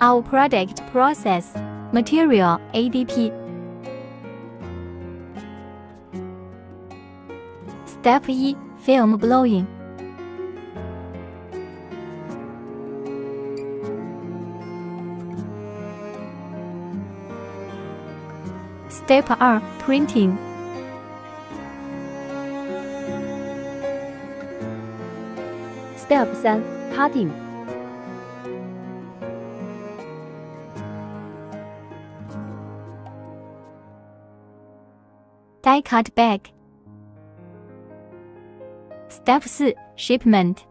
Our product process material ADP. Step 1 Film blowing. Step 2 Printing. Step 3 Cutting. Die cut bag. Step 4 Shipment.